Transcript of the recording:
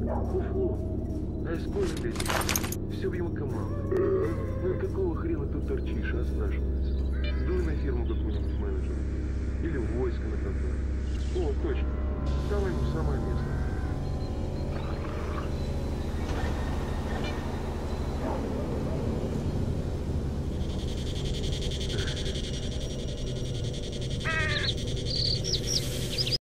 Фу-фу. А сколько этих? Все в его команду. Ну какого хрена тут торчишь, а спрашивается? Дуй на фирму какую-нибудь менеджера. Или в войско на контракт. О, точно.